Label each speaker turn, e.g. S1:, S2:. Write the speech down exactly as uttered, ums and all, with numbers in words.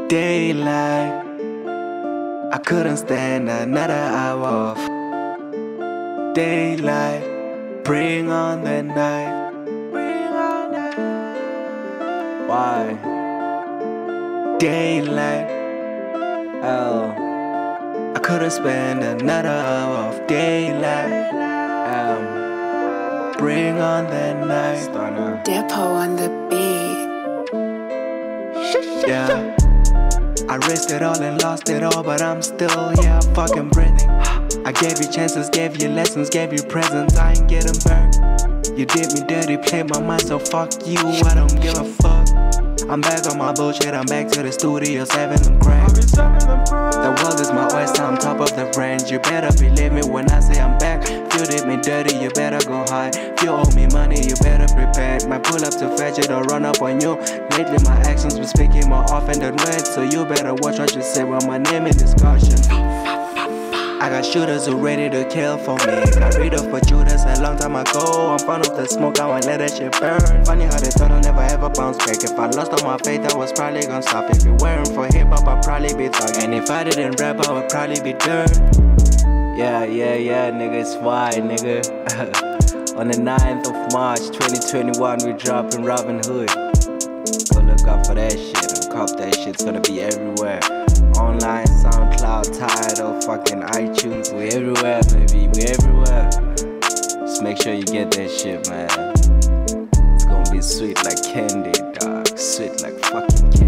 S1: Daylight, I couldn't stand another hour of daylight. Bring on the night. Bring on the night. Why? Daylight. Oh, I couldn't spend another hour of daylight. Um, bring on the night. Stunna.
S2: Depot on the beat.
S1: Yeah, I risked it all and lost it all, but I'm still, yeah, fucking breathing. I gave you chances, gave you lessons, gave you presents, I ain't getting burned. You did me dirty, played my mind, so fuck you, I don't give a fuck. I'm back on my bullshit, I'm back to the studio, serving them crack. The world is my oyster, I'm top of the range. You better believe me when I say I'm back. If you did me dirty, you better go high. If you owe me money, you better prepare. Might pull up to fetch it or run up on you. Lately my actions been speaking more often than words, so you better watch what you say when my name in discussion. I got shooters who ready to kill for me. Got rid of Judas a long time ago. I'm fond of the smoke, I won't let that shit burn. Funny how they thought I'll never ever bounce back. If I lost all my faith, I was probably gonna stop. If it weren't for hip hop, I'd probably be thug. And if I didn't rap, I would probably be dirt. Yeah, yeah, yeah, nigga, it's why, nigga. On the ninth of March twenty twenty-one, we dropping Robin Hood. Go look out for that shit and cop that shit, it's gonna be everywhere. Online, SoundCloud, Tidal, fucking iTunes, we everywhere, baby, we everywhere. Just make sure you get that shit, man. It's gonna be sweet like candy, dog. Sweet like fucking candy.